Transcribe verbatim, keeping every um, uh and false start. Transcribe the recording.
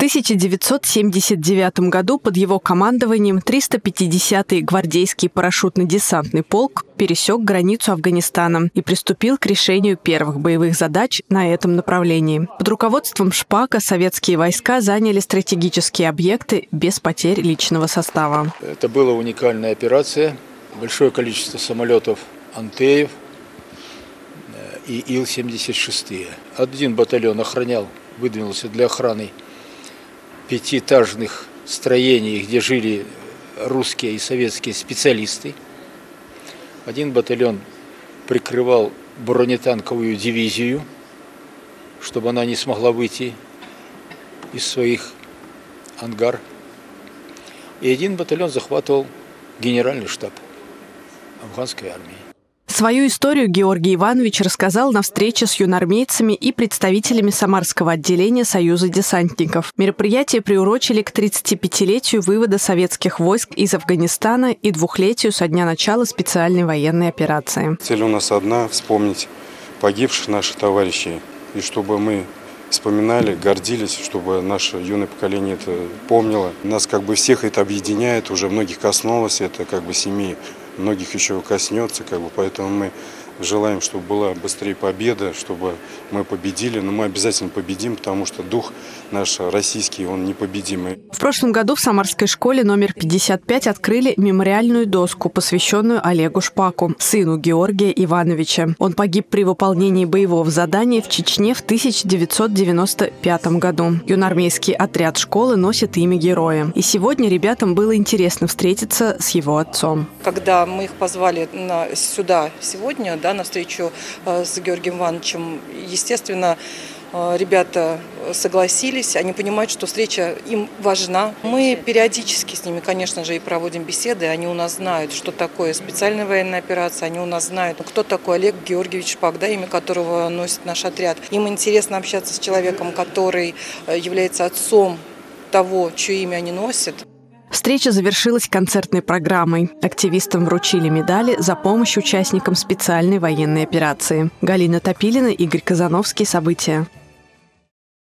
тысяча девятьсот семьдесят девятом году под его командованием триста пятидесятый гвардейский парашютно-десантный полк пересек границу Афганистана и приступил к решению первых боевых задач на этом направлении. Под руководством Шпака советские войска заняли стратегические объекты без потерь личного состава. Это была уникальная операция. Большое количество самолетов «Антеев» и Ил семьдесят шесть. Один батальон охранял, выдвинулся для охраны пятиэтажных строений, где жили русские и советские специалисты. Один батальон прикрывал бронетанковую дивизию, чтобы она не смогла выйти из своих ангар. И один батальон захватывал генеральный штаб афганской армии. Свою историю Георгий Иванович рассказал на встрече с юноармейцами и представителями Самарского отделения Союза десантников. Мероприятие приурочили к тридцатипятилетию вывода советских войск из Афганистана и двухлетию со дня начала специальной военной операции. Цель у нас одна – вспомнить погибших наших товарищей, и чтобы мы вспоминали, гордились, чтобы наше юное поколение это помнило. Нас как бы всех это объединяет, уже многих коснулось, это как бы семьи. Многих еще коснется, как бы, поэтому мы желаем, чтобы была быстрее победа, чтобы мы победили, но мы обязательно победим, потому что дух наш российский, он непобедимый. В прошлом году в Самарской школе номер пятьдесят пять открыли мемориальную доску, посвященную Олегу Шпаку, сыну Георгия Ивановича. Он погиб при выполнении боевого задания в Чечне в тысяча девятьсот девяносто пятом году. Юноармейский отряд школы носит имя героя. И сегодня ребятам было интересно встретиться с его отцом. Когда мы их позвали на, сюда сегодня, да, на встречу э, с Георгием Ивановичем, естественно, э, ребята согласились, они понимают, что встреча им важна. Мы периодически с ними, конечно же, и проводим беседы, они у нас знают, что такое специальная военная операция, они у нас знают, кто такой Олег Георгиевич Шпак, да, имя которого носит наш отряд. Им интересно общаться с человеком, который является отцом того, чье имя они носят. Встреча завершилась концертной программой. Активистам вручили медали за помощь участникам специальной военной операции. Галина Топилина, Игорь Казановский. События.